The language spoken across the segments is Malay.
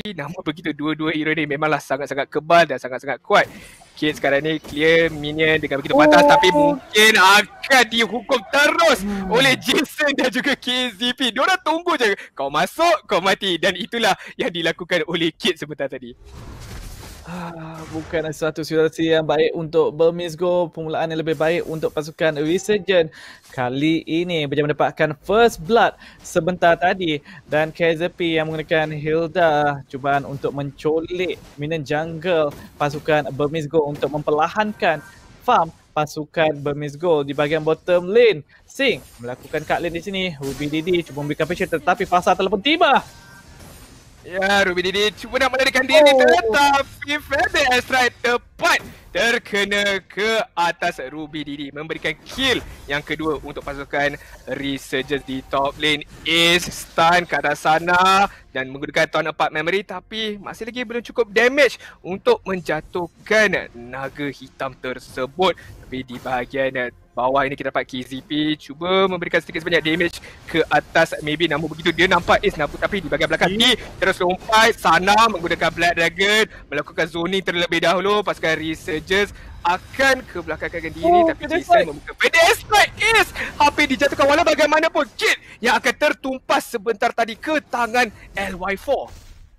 namun begitu dua-dua hero ni memanglah sangat-sangat kebal dan sangat-sangat kuat. Kid sekarang ni clear minion dengan begitu pantas, tapi mungkin akan dihukum terus oleh Jason dan juga KZP. Diorang tunggu je, kau masuk, kau mati, dan itulah yang dilakukan oleh Kid sebentar tadi. Bukan satu situasi yang baik untuk Burmese Ghoul. Permulaan yang lebih baik untuk pasukan Resurgence. Kali ini berjaya mendapatkan first blood sebentar tadi. Dan KZP yang menggunakan Hilda cubaan untuk mencolik minion jungle pasukan Burmese Ghoul untuk memperlahankan farm pasukan Burmese Ghoul di bahagian bottom lane. Sing melakukan cut lane di sini. Ruby Didi cuba memberikan pressure, tetapi Pharsa telah pun tiba. Ya, Ruby Didi cuba nak melarikan diri, tetapi Feather Strike tepat terkena ke atas Ruby Didi, memberikan kill yang kedua untuk pasukan Resurgence di top lane. Ace stun ke arah sana dan menggunakan Torn Apart Memory, tapi masih lagi belum cukup damage untuk menjatuhkan naga hitam tersebut. Tapi di bahagian bawah ini kita dapat KZP cuba memberikan sedikit sebanyak damage ke atas Mlbb, namun begitu dia nampak Ace tapi di bahagian belakang ni terus lompat sana menggunakan Black Dragon, melakukan zoning terlebih dahulu. Pasukan Resurgence akan ke belakangkan diri, tapi Jason membuka Feather Strike. Ace hampir dijatuhkan, walau bagaimanapun Kid yang akan tertumpas sebentar tadi ke tangan LY4.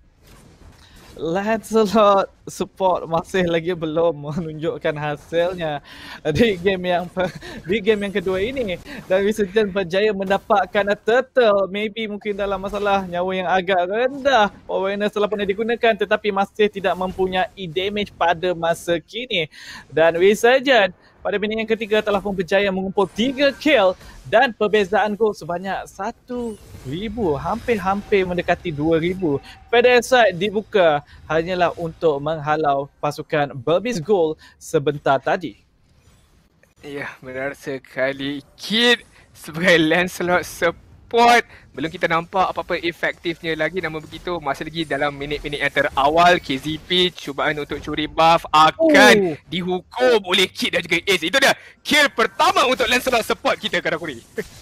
Lancelot support masih lagi belum menunjukkan hasilnya di game yang kedua ini, dan Resurgence berjaya mendapatkan turtle. Maybe mungkin dalam masalah nyawa yang agak rendah, awareness telah pernah digunakan tetapi masih tidak mempunyai damage pada masa kini. Dan Resurgence pada minit yang ketiga telah pun berjaya mengumpul 3 kill dan perbezaan gol sebanyak 1,000, hampir mendekati 2,000. Feather Strike dibuka hanyalah untuk menghalau pasukan Burmese Ghoul sebentar tadi. Ya, benar sekali. Kid sebagai Lancelot support, belum kita nampak apa-apa efektifnya lagi, namun begitu masih lagi dalam minit-minit yang terawal. KZP cubaan untuk curi buff akan dihukum oleh Kid dan juga Ace. Itu dia kill pertama untuk Lancelot support kita, Karakuri.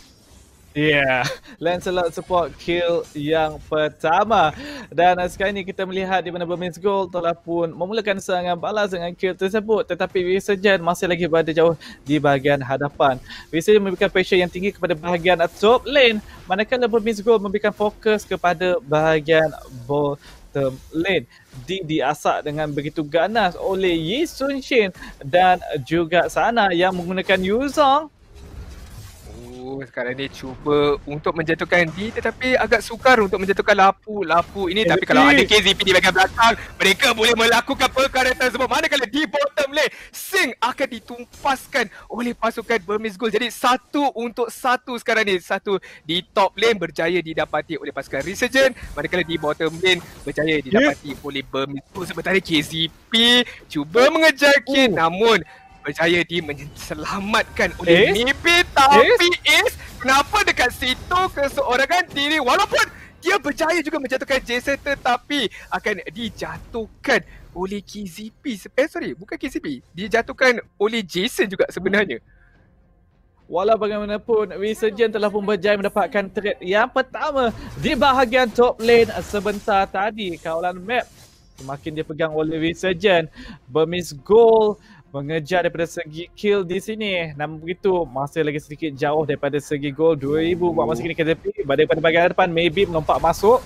Ya, Lancelot support kill yang pertama. Dan sekarang ini kita melihat di mana Burmese Ghoul telah pun memulakan serangan balas dengan kill tersebut, tetapi Resurgence masih lagi berada jauh di bahagian hadapan. Resurgence memberikan pressure yang tinggi kepada bahagian top lane, manakala Burmese Ghoul memberikan fokus kepada bahagian bottom lane. Diasak dengan begitu ganas oleh Yi Sun Shin dan juga sana yang menggunakan Yuzong. Sekarang ni cuba untuk menjatuhkan D, tetapi agak sukar untuk menjatuhkan lapu ini. Tapi kalau ada KZP di bahagian belakang, mereka boleh melakukan perkara tersebut. Manakala di bottom lane, Sing akan ditumpaskan oleh pasukan Burmese Ghoul. Jadi 1-1 sekarang ni. 1 di top lane berjaya didapati oleh pasukan Resurgence, manakala di bottom lane berjaya didapati oleh Burmese Ghoul. Sementara KZP cuba mengejar kill, namun berjaya diselamatkan oleh Mlbb. Tapi Ace kenapa dekat situ keseorangan diri, walaupun dia berjaya juga menjatuhkan Jason, tetapi akan dijatuhkan oleh KZP. Bukan KZP, dijatuhkan oleh Jason juga sebenarnya. Walau bagaimanapun, Resurgence telah pun berjaya mendapatkan trade yang pertama di bahagian top lane sebentar tadi. Kawalan map semakin dipegang oleh Resurgence. Burmese Ghoul mengejar daripada segi kill di sini, namun begitu masih lagi sedikit jauh daripada segi gol. 2,000 buat masa kini KZP. Daripada bahagian depan, Mlbb melompat masuk.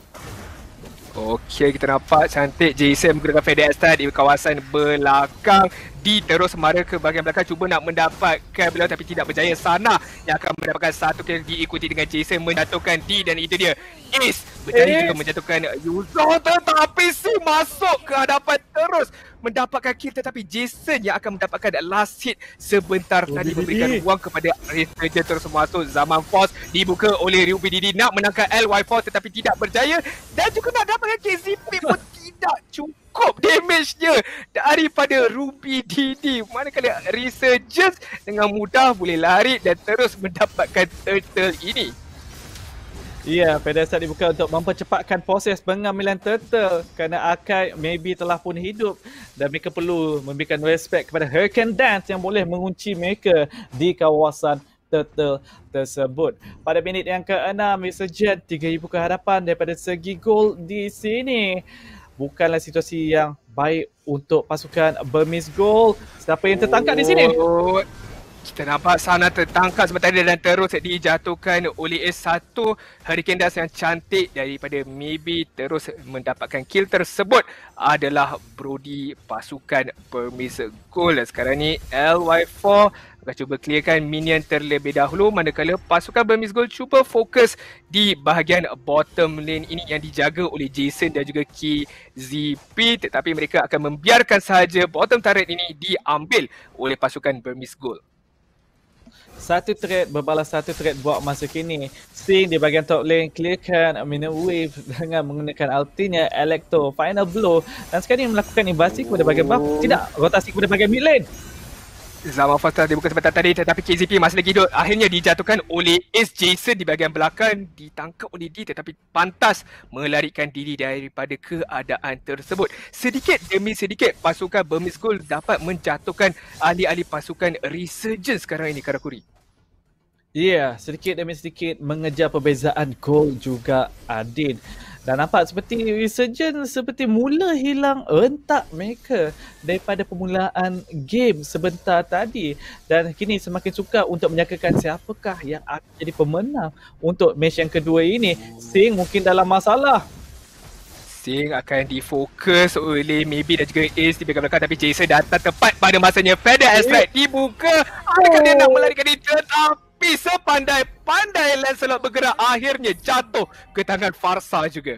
Okey, kita nampak cantik Jason menggunakan Feather Strike di kawasan belakang. D terus mara ke bahagian belakang, cuba nak mendapatkan beliau tapi tidak berjaya. Sana yang akan mendapatkan satu kill, diikuti dengan Jason menjatuhkan D, dan itu dia Ace berjaya juga menjatuhkan Yuzong, tetapi si masuk ke hadapan terus mendapatkan kill, tetapi Jason yang akan mendapatkan last hit sebentar tadi, memberikan ruang kepada Resurgence terus masuk. Zaman Force dibuka oleh Ruby Didi nak menangkap LY4 tetapi tidak berjaya, dan juga nak dapatkan KZP pun tidak cukup damage-nya daripada Ruby Didi. Manakala Resurgence dengan mudah boleh lari dan terus mendapatkan turtle ini. Ya, Feather Strike dibuka untuk mempercepatkan proses pengambilan turtle kerana Archive Mlbb telah pun hidup dan mereka perlu memberikan respect kepada Hurricane Dance yang boleh mengunci mereka di kawasan turtle tersebut. Pada minit yang ke-6, Resurgence 3,000 ke hadapan daripada segi gol di sini. Bukanlah situasi yang baik untuk pasukan Burmese Ghoul. Siapa yang tertangkap di sini? Kita nampak sana tertangkap sebentar dan terus dijatuhkan oleh S1. Hurricane Dust yang cantik daripada Mlbb terus mendapatkan kill tersebut adalah Brody pasukan Burmese Ghoul. Sekarang ni LY4 akan cuba clearkan minion terlebih dahulu, manakala pasukan Burmese Ghoul cuba fokus di bahagian bottom lane ini yang dijaga oleh Jason dan juga KZP, tetapi mereka akan membiarkan sahaja bottom turret ini diambil oleh pasukan Burmese Ghoul. Satu trade berbalas satu trade buat masa kini. Sting di bahagian top lane clearkan Minor Wave dengan menggunakan ultinya Electro Final Blow, dan sekarang ini melakukan invasi kepada bahagian buff. Tidak, rotasi kepada bahagian mid lane. Zaman Pharsa dibuka sebentar tadi, tetapi KZP masih lagi hidup. Akhirnya dijatuhkan oleh Ace Jason di bahagian belakang, ditangkap oleh D, tetapi pantas melarikan diri daripada keadaan tersebut. Sedikit demi sedikit pasukan Burmese Ghoul dapat menjatuhkan ahli-ahli pasukan Resurgence sekarang ini, Karakuri. Ya, sedikit demi sedikit mengejar perbezaan gol juga Adin. Dan nampak seperti Resurgence seperti mula hilang rentak mereka daripada permulaan game sebentar tadi. Dan kini semakin sukar untuk menyangkakan siapakah yang akan jadi pemenang untuk match yang kedua ini. Sting mungkin dalam masalah. Sting akan difokus oleh Mlbb dan juga Ace di bahagian belakang, tapi Jason datang tepat pada masanya. Feather Airstrike dibuka. Adakah dia nak melarikan diri? Tetapi sepandai-pandai Lancelot bergerak, akhirnya jatuh ke tangan Pharsa juga.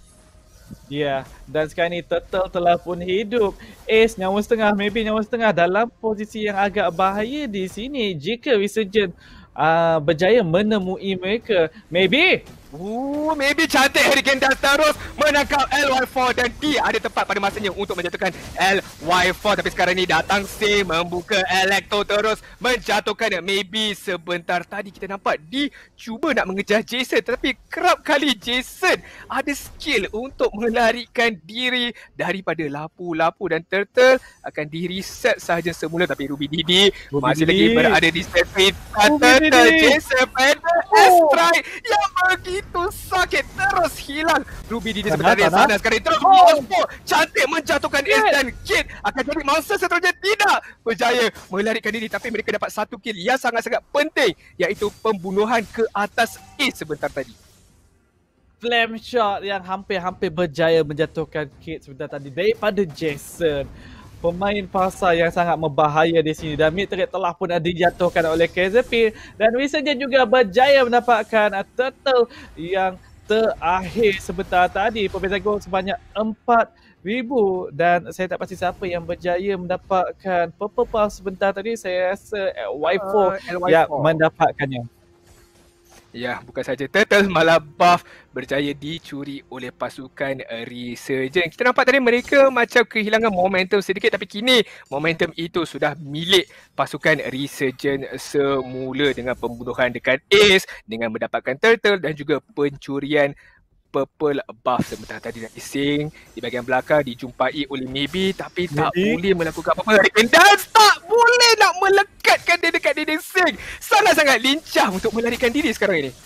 Ya, dan sekarang ni Turtle telah pun hidup. Ace nyawa setengah, Mlbb nyawa setengah, dalam posisi yang agak bahaya di sini jika Resurgence berjaya menemui mereka. Mlbb Mlbb cantik, Hurricane Dust terus menangkap LY4 dan D ada tepat pada masanya untuk menjatuhkan LY4. Tapi sekarang ni datang Sting membuka Electro terus menjatuhkan Mlbb. Sebentar tadi kita nampak D cuba nak mengejar Jason, tetapi kerap kali Jason ada skill untuk melarikan diri daripada lapu-lapu dan Turtle akan di-reset sahaja semula. Tapi Ruby Didi masih lagi berada di stage Turtle. Jason pada S-Strike yang begitu sakit terus hilang. Ruby Didi sebenarnya sana sekarang terus cantik menjatuhkan Ace dan Kid akan jadi mangsa seterusnya tidak berjaya melarikan diri, tapi mereka dapat satu kill yang sangat-sangat penting, iaitu pembunuhan ke atas Ace sebentar tadi. Flame shot yang hampir-hampir berjaya menjatuhkan Kid sebentar tadi daripada Jason. Pemain Pharsa yang sangat membahaya di sini, dan mid turret telah pun dijatuhkan oleh KZP, dan Resurgence juga berjaya mendapatkan turtle yang terakhir sebentar tadi. Perbezaan gol sebanyak 4,000, dan saya tak pasti siapa yang berjaya mendapatkan purple pass sebentar tadi. Saya rasa Y4 yang mendapatkannya. Ya, bukan saja Turtle, malah buff berjaya dicuri oleh pasukan Resurgence. Kita nampak tadi mereka macam kehilangan momentum sedikit, tapi kini momentum itu sudah milik pasukan Resurgence semula dengan pembunuhan dekat Ace, dengan mendapatkan Turtle dan juga pencurian purple buff sebentar tadi. Dan Sting di bahagian belakang dijumpai oleh Mlbb, tapi tak boleh melakukan apa-apa. Dan tak boleh nak melekatkan dia dekat dinding Sting. Sangat-sangat lincah untuk melarikan diri sekarang ini.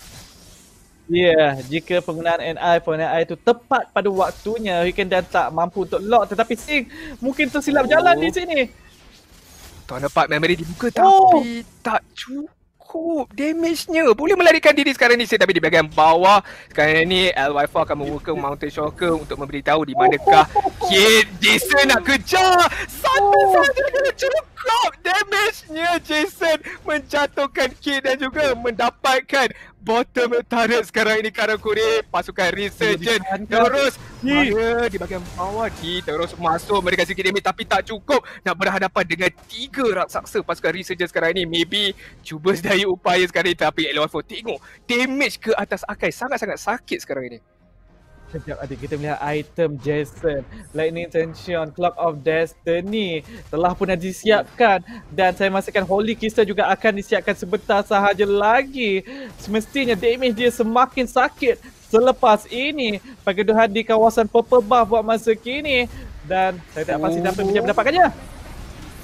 Ya, jika penggunaan NI itu tepat pada waktunya, Hurricane dan tak mampu untuk lock, tetapi Sting mungkin tersilap jalan di sini. Tuan dapat memory dibuka, tapi tak cukup damage-nya. Boleh melarikan diri sekarang ni, tapi di bahagian bawah sekarang ni LY4 akan membuka Mountain Shocker untuk memberitahu di manakah Kid. Jason nak kejar, satu saja kena cukup damage-nya. Jason menjatuhkan Kid dan juga mendapatkan bottom turret sekarang ini. Karakuri pasukan Resurgence terus di bahagian bawah, terus masuk mereka sikit damage, tapi tak cukup nak berhadapan dengan 3 raksasa pasukan Resurgence sekarang ini. Maybe cuba sedaya upaya sekarang ini, tapi LY4 tengok damage ke atas Akai sangat-sangat sakit sekarang ini. Sekejap adik, kita melihat item Jason, Lightning Tension, Clock of Destiny telah pun disiapkan, dan saya merasakan Holy Crystal juga akan disiapkan sebentar sahaja lagi. Semestinya damage dia semakin sakit selepas ini. Pergaduhan di kawasan purple buff buat masa kini, dan saya tak pasti dapat mendapatkannya.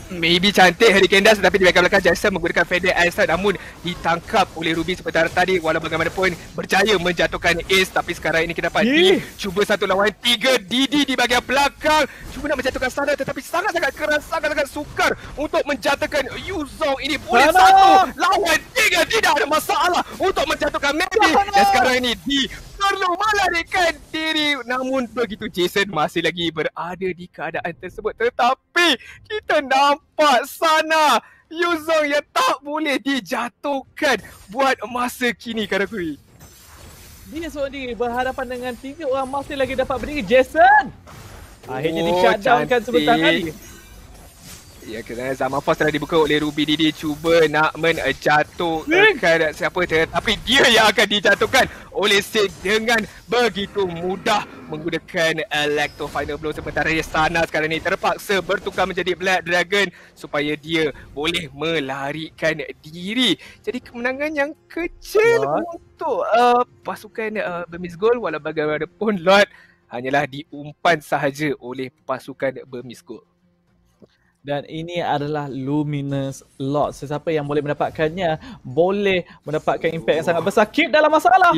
Maybe cantik Hurricane Dust, tapi di belakang Jason menggunakan Feather Eyesight, namun ditangkap oleh Ruby seperti tadi. Walau bagaimanapun berjaya menjatuhkan Ace, tapi sekarang ini kita dapat D cuba 1 lawan 3. DD di bahagian belakang cuba nak menjatuhkan sana, tetapi sangat-sangat keras, sangat-sangat sukar untuk menjatuhkan Yuzong. Ini boleh 1 lawan 3, tidak ada masalah untuk menjatuhkan Mlbb. Dan sekarang ini D perlu melarikan diri, namun begitu Jason masih lagi berada di keadaan tersebut. Tetapi kita nampak sana Yuzong yang tak boleh dijatuhkan buat masa kini, Karakuri. Dia seorang diri berhadapan dengan 3 orang masih lagi dapat berdiri. Jason akhirnya di-shutdownkan sebentar tadi. Ya, kerana zaman force telah dibuka oleh Ruby. Didi cuba nak menjatuhkan siapa, tetapi dia yang akan dijatuhkan oleh Sid dengan begitu mudah menggunakan Electro Final Blow. Sementara Sana sekarang ni terpaksa bertukar menjadi Black Dragon supaya dia boleh melarikan diri. Jadi kemenangan yang kecil untuk pasukan Burmese Ghoul. Walau bagaimanapun Lord hanyalah diumpan sahaja oleh pasukan Burmese Ghoul. Dan ini adalah Luminous Lot. Sesiapa yang boleh mendapatkannya boleh mendapatkan impact yang sangat besar. Kid dalam masalah.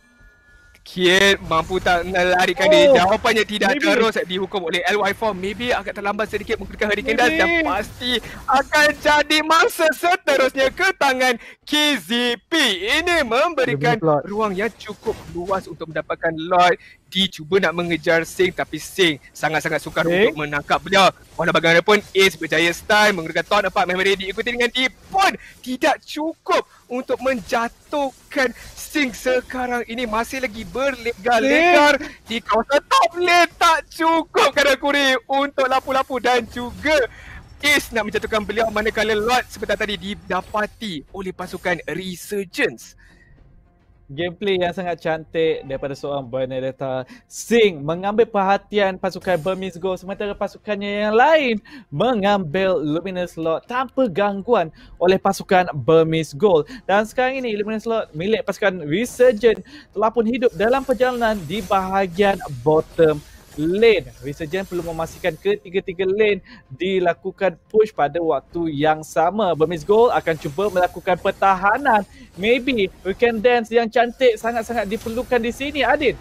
Kid mampu tak melarikan diri. Jawapannya tidak, terus dihukum oleh LY4. Maybe agak terlambat sedikit menggunakan Hurricane Dust, dan pasti akan jadi mangsa seterusnya ke tangan KZP. Ini memberikan ruang yang cukup luas untuk mendapatkan Lloyd. Cuba nak mengejar Sing, tapi Sing sangat-sangat sukar untuk menangkap beliau. Walau bagaimanapun Ace berjaya stun menggunakan Thought Apart Memory, diikuti dengan D pun tidak cukup untuk menjatuhkan Sing. Sekarang ini masih lagi berlegar-legar di kawasan top lane. Tak cukup Karakuri untuk lapu-lapu, dan juga Ace nak menjatuhkan beliau, manakala Lord sebentar tadi didapati oleh pasukan Resurgence. Gameplay yang sangat cantik daripada seorang Benedetta. Sing mengambil perhatian pasukan Burmese Ghoul, sementara pasukannya yang lain mengambil Luminous Lot tanpa gangguan oleh pasukan Burmese Ghoul. Dan sekarang ini Luminous Lot milik pasukan Resurgence telah pun hidup dalam perjalanan di bahagian bottom lane. Resurgence perlu memastikan ketiga-tiga lane dilakukan push pada waktu yang sama. Burmese Ghoul akan cuba melakukan pertahanan. Maybe Hurricane Dance yang cantik sangat-sangat diperlukan di sini, Adin.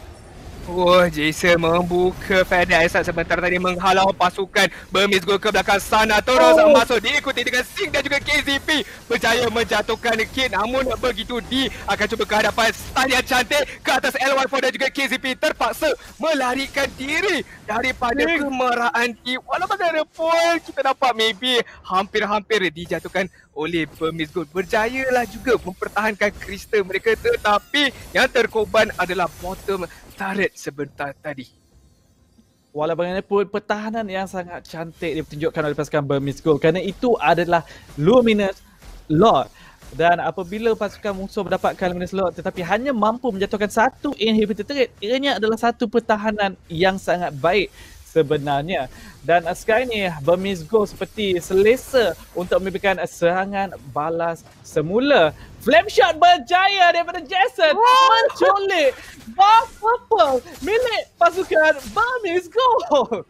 Jason membuka Feather Eyesight sebentar tadi menghalau pasukan Burmese Ghoul ke belakang sana. Terus masuk diikuti dengan Sing dan juga KZP berjaya menjatuhkan Kid. Namun begitu D akan cuba ke hadapan stun yang cantik ke atas LY4, dan juga KZP terpaksa melarikan diri daripada kemarahan D. Walau bagaimanapun kita dapat maybe hampir-hampir dijatuhkan oleh Burmese Ghoul. Berjayalah juga mempertahankan kristal mereka, tetapi yang terkorban adalah bottom turret sebentar tadi. Walau bagaimanapun pertahanan yang sangat cantik ditunjukkan oleh pasukan Burmese Ghoul, kerana itu adalah Luminous Lot. Dan apabila pasukan musuh mendapatkan Luminous Lot tetapi hanya mampu menjatuhkan satu inhibitor turret, ianya adalah satu pertahanan yang sangat baik sebenarnya. Dan sekarang ni Burmese Ghoul seperti selesa untuk memberikan serangan balas semula. Flame shot berjaya daripada Jason menculik buff purple milik pasukan Burmese Ghoul.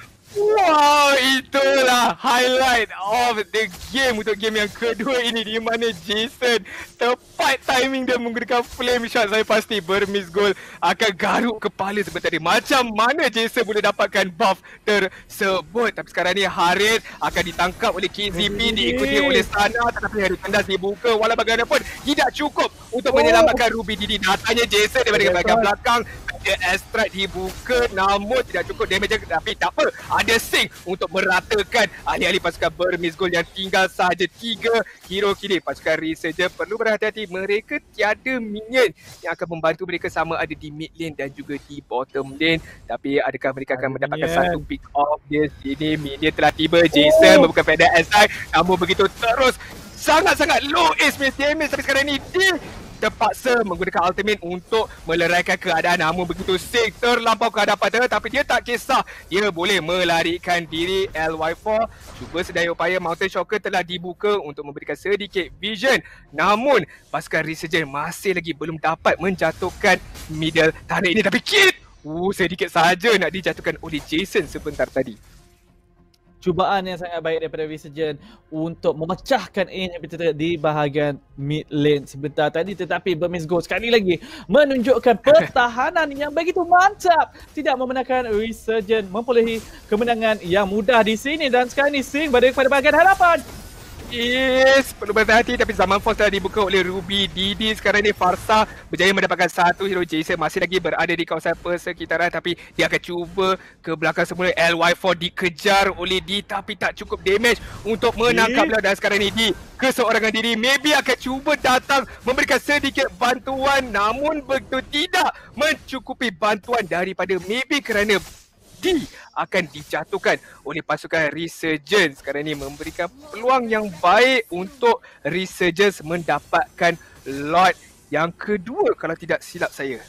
Wow, itulah highlight of the game untuk game yang kedua ini, di mana Jason tepat timing dia menggunakan flame shot. Saya pasti Burmese Ghoul akan garuk kepala sebentar tadi. Macam mana Jason boleh dapatkan buff tersebut? Tapi sekarang ni Haris akan ditangkap oleh KZP, diikuti oleh Sana, tetapi hari tandas dibuka. Walau bagaimanapun tidak cukup untuk menyelamatkan Ruby. Didi datanya Jason daripada bahagian belakang. Strike dibuka, namun tidak cukup damage, tapi tak apa, ada Sing untuk meratakan ahli-ahli pasukan Burmese Ghoul yang tinggal sahaja 3 hero kini. Pasukan Resurgence perlu berhati-hati, mereka tiada minion yang akan membantu mereka, sama ada di mid lane dan juga di bottom lane. Tapi adakah mereka akan mendapatkan satu pick off di sini? Minion telah tiba. Jason membuka Feather Eyesight, namun begitu terus sangat-sangat low ace damage. Tapi sekarang ini terpaksa menggunakan ultimate untuk meleraikan keadaan. Namun begitu Sing terlampau ke hadapan, tapi dia tak kisah. Dia boleh melarikan diri. LY4 cuba sedaya upaya. Mountain Shocker telah dibuka untuk memberikan sedikit vision. Namun pasukan Resurgence masih lagi belum dapat menjatuhkan middle turret ini. Tapi Kid sedikit sahaja nak dijatuhkan oleh Jason sebentar tadi. cubaan yang sangat baik daripada Resurgence untuk memecahkan inhibitor di bahagian mid lane sebentar tadi, tetapi Burmese Ghoul sekali lagi menunjukkan pertahanan yang begitu mantap, tidak membenarkan Resurgence memperolehi kemenangan yang mudah di sini. Dan sekarang ni Sing berada pada bahagian hadapan. Yes, perlu berhati-hati tapi zaman force telah dibuka oleh Ruby Didi. Sekarang ni Pharsa berjaya mendapatkan satu hero. Jason masih lagi berada di kawasan persekitaran tapi dia akan cuba ke belakang semula. LY4 dikejar oleh D tapi tak cukup damage untuk menangkap beliau. Dan sekarang ni D keseorangan diri maybe akan cuba datang memberikan sedikit bantuan, namun begitu tidak mencukupi bantuan daripada maybe kerana D akan dijatuhkan oleh pasukan Resurgence. Sekarang ini memberikan peluang yang baik untuk Resurgence mendapatkan lot yang kedua kalau tidak silap saya.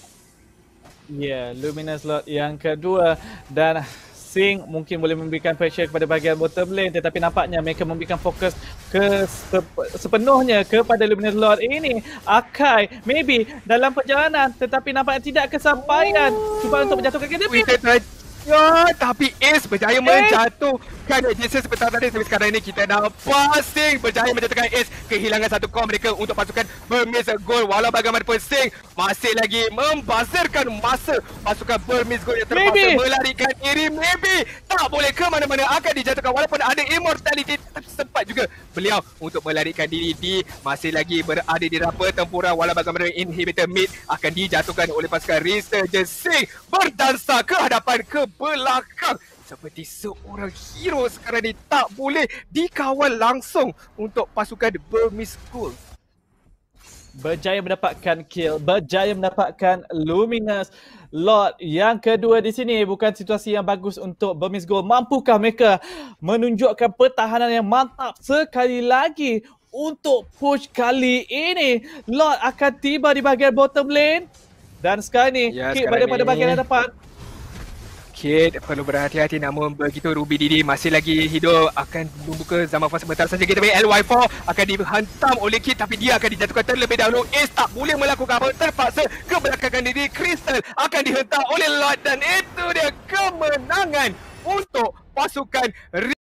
Ya, Luminous lot yang kedua, dan Sing mungkin boleh memberikan pressure kepada bahagian bottom lane, tetapi nampaknya mereka memberikan fokus ke sepenuhnya kepada Luminous Lord ini. Akai maybe dalam perjalanan tetapi nampaknya tidak kesampaian cuba untuk menjatuhkan dia. Ya, tapi Ace berjaya menjatuhkan Jason sebentar tadi. Tapi sekarang ini kita nampak Sing berjaya menjatuhkan Ace. Kehilangan satu core mereka untuk pasukan Burmese Ghoul. Walau bagaimanapun Sing masih lagi membazirkan masa pasukan Burmese Ghoul yang terpaksa melarikan diri. Maybe tak boleh ke mana-mana, akan dijatuhkan walaupun ada immortality. Tapi sempat juga beliau untuk melarikan diri. Di masih lagi berada di dalam pertempuran. Walau bagaimanapun inhibitor mid akan dijatuhkan oleh pasukan Resurgence. Sing berdansa ke hadapan ke belakang seperti seorang hero sekarang ni, tak boleh dikawal langsung untuk pasukan Burmese Ghoul. Berjaya mendapatkan kill, berjaya mendapatkan Luminous Lord yang kedua di sini. Bukan situasi yang bagus untuk Burmese Ghoul. Mampukah mereka menunjukkan pertahanan yang mantap sekali lagi untuk push kali ini? Lord akan tiba di bahagian bottom lane dan sekarang ni Kid berada pada bahagian hadapan. Kid perlu berhati-hati, namun begitu Ruby Didi masih lagi hidup, akan membuka zaman fasa sebentar saja. Kita bagi LY4 akan dihantam oleh Kid tapi dia akan dijatuhkan terlebih dahulu. Ace tak boleh melakukan apa, terpaksa ke belakangan diri. Crystal akan dihentak oleh Lord dan itu dia kemenangan untuk pasukan